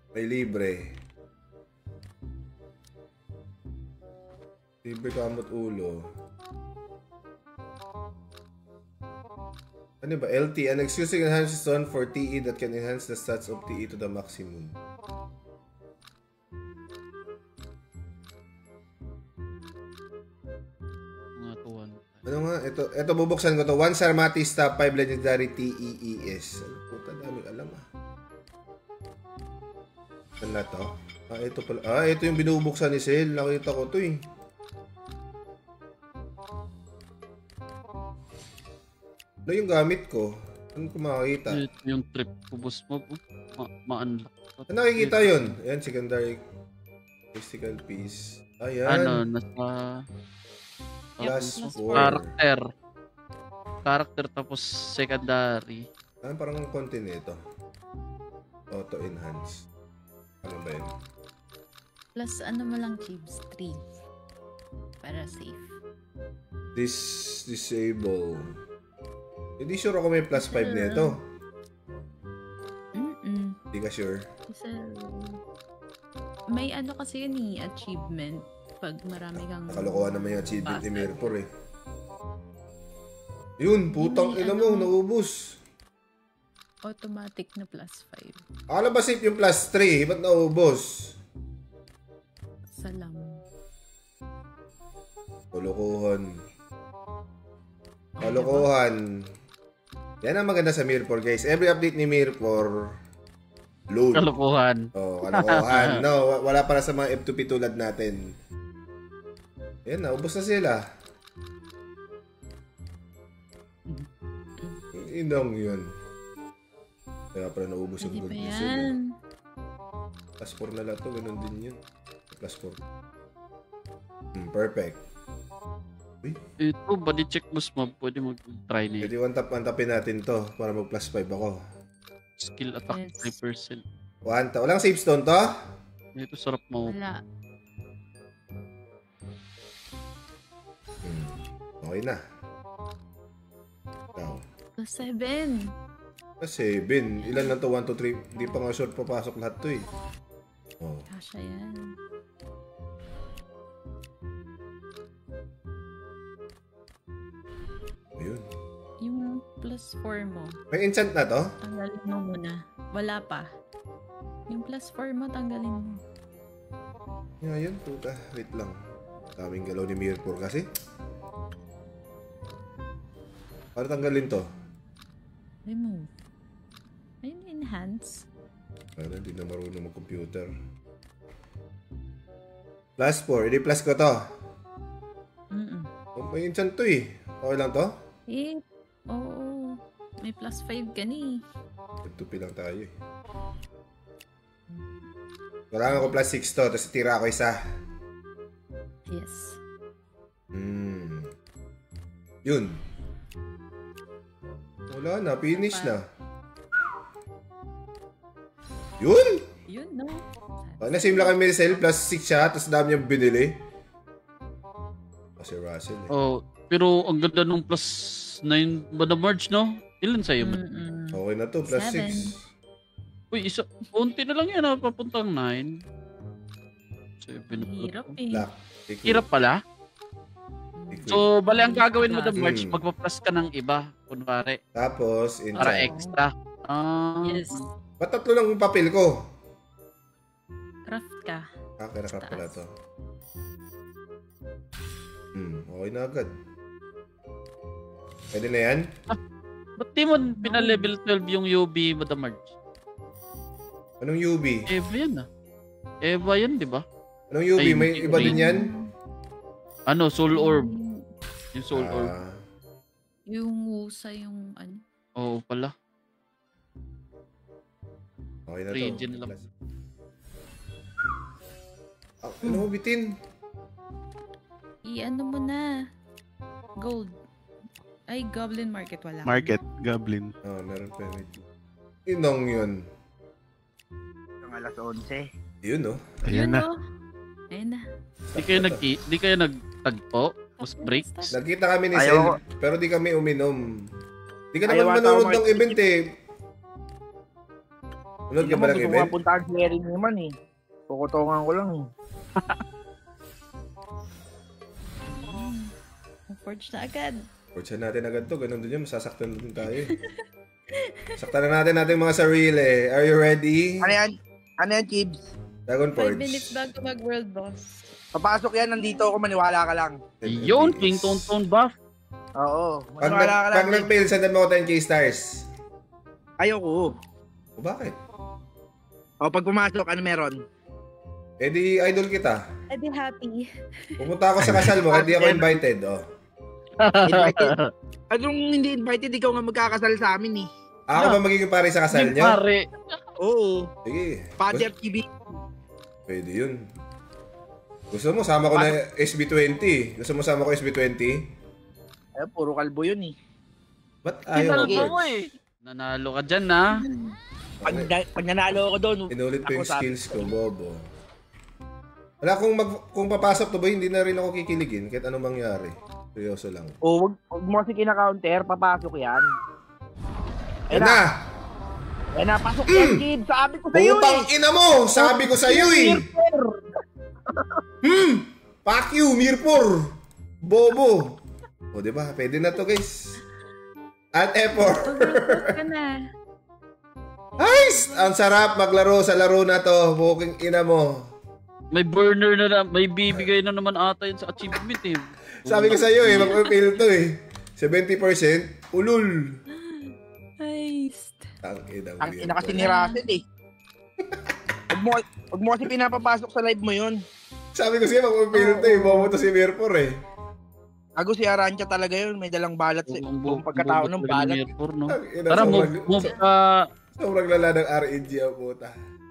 May libre. Libre kamot ulo. Ano ba? LT. An exclusive enhanced zone for TE that can enhance the stats of TE to the maximum. Ano nga? Ito bubuksan ko to. 1 Sarmatis top 5 legendary TEES. Puta, daming alam ah. Ano na to? Ito pala. Ito yung binubuksan ni Sel. Nakita ko to eh. Ano yung gamit ko? Ano ko makakita? Yung trip ko, boss mo. Ma-unlock. Ano nakikita yun? Ayan, secondary physical piece. Ayan. Ano, nasa... Plus 4. Character tapos secondary. Parang ang konti nito. Auto enhance. Ano ba yun? Plus ano mo lang, Chibs? 3. Para safe. Disable. Hindi sure ako may plus 5 nito. Hindi ka sure? May ano kasi yun eh, achievement. Pag marami kang... Nakalokohan naman yung achievement ni Mirpor eh. Yun, putang ina mo, naubos. Automatic na plus 5. Akala ba safe yung plus 3? Ba't naubos? Salam. Kalokohan. Kalokohan. Yan ang maganda sa Mirpor, guys. Every update ni Mirpor, load. Kalokohan. Oh, kalokohan. No, wala para sa mga F2P tulad natin. Yan, naubos na sila. Inong yun. Kaya pala naubos yung gold ni Sel. Plus 4 na lang to, ganun din yun. Plus 4. Perfect. Uy. Ito, body check boss mo. Pwede mag-try na Pwede one-tapin natin to para mag plus 5 ako. Skill attack 3%. Walang save stone to? Ito sarap mo. Wala. Okay na. Ikaw. Plus 7. Plus 7. Ilan lang to? 1, 2, 3. Di pa nga short papasok lahat to eh. Oh. Kasha yan. Ayun. Yung plus 4 mo. May enchant na to? Tanggalin mo muna. Wala pa. Yung plus 4 mo, tanggalin mo. Yan, puta. Wait lang. Daming galaw ni Mirpor kasi. Para tanggalin to? Remove. Ayun, enhance. Para hindi na marunong mag-computer. Plus 4. Hindi plus ko to. Oh, may enchant to eh. Okay lang to? Eh, oo. May plus 5 ka ni. Tupi lang tayo eh. Kailangan ko plus 6 to. Tapos tira ako isa. Yes. Yun. Wala na. Finish na. Yun! Yun, no? Nasim lang kami Maricel. Plus 6 siya. Tapos dami niyang binili. Kasi Russell eh. Oh, pero ang ganda nung plus 9 ba na March, no? Ilan sa'yo? Okay na to. Plus 6. Uy, unti na lang yan. Papuntang 9. 7. Hirap eh. Hirap pala? So, bali ang gagawin mo na March, magpa-plus ka ng iba. Kunwari. Tapos, para extra. Yes. Ba't tatlo lang yung papel ko? Craft ka. Kaya pala to. Okay na agad. Pwede na yan? Ba't di mo pinalevel 12 yung UB mo na March? Anong UB? Eva yan ah. Eva yan, di ba? Anong UB? May iba din yan? Ano? Soul Orb. Yung Soul Orb. Yung Wusa yung ano? Oo pala. Okay na to. Region lang. Ano mo bitin? I-ano mo na. Gold. Ay, Goblin Market wala. Market, Goblin. Meron pa yun. Inong yun. Ang alas 11. Yun no? Ayan na. Ayun na. Di kayo nagtagpo? Post breaks? Nagkita kami ni Sel, pero di kami uminom. Di ka naman manonood ng event eh. Unod ka ba ng Gusto ko event? nga puntahan si Erin naman eh. Kukutongan ko lang eh. Forge na agad. Forge natin agad to. Ganun din yun. Masasaktan din tayo eh. Saktan na natin mga sarili. Are you ready? Ano yan? Ano yan, Chibs? Dragon 5 Forge. minutes bago mag-world boss. Papasok yan, nandito ako, maniwala ka lang. Yun, King Tonton buff. Oo, Pag, maniwala ka lang. pag nag-fail, sandan mo ko 10k stars. Ayoko. O bakit? O, pag pumasok, ano meron? Eh di idol kita. I'd be happy. Pumunta ako sa kasal mo, hindi ako invited. Oh. Invited. Anong hindi invited, ikaw nga magkakasal sa amin eh. Ako ba magiging pare sa kasal Yung niyo? pare. Oo. Sige. Father TV. Pwede yun. Gusto mo, sama ko na SB20. Gusto mo sama ko SB20? Eh, puro kalbo yun eh. Ba't ayaw Kinalbo mo, mo eh. Nanalo ka dyan na. Pag nanalo ako doon, Inulit ko yung ako sabi skills ko, bobo. Wala, kung papasok to ba, hindi na rin ako kikiligin kahit anong mangyari. Seryoso lang. O, wag mo kasi kina-counter, papasok yan. Yan na! Eh, napasok yan, kid. Sabi ko sa'yo Putang eh. ina mo! Sabi ko sa'yo eh! Fuck you, Mirpur! Bobo! O, diba? Pwede na to, guys. At effort. Mag-world ka na. Nice! Ang sarap maglaro sa laro na to. Buking ina mo. May burner na lang. May bibigay na naman ata yun sa achievement eh. Sabi ko sa'yo eh, mag-fail to eh. 70%, ulul. Nice. Ang ina kasi ni Russell eh. Wag mo kasi pinapapasok sa live mo yun. Sabi ko sa'yo, mag-fail to eh. Bobo to si Mirpur eh. Ako si Arancha talaga yun, may dalang balat sa buong pagkatao ng balat. Tara, Tara, move ka. sobrang lala ng RNG ang puta.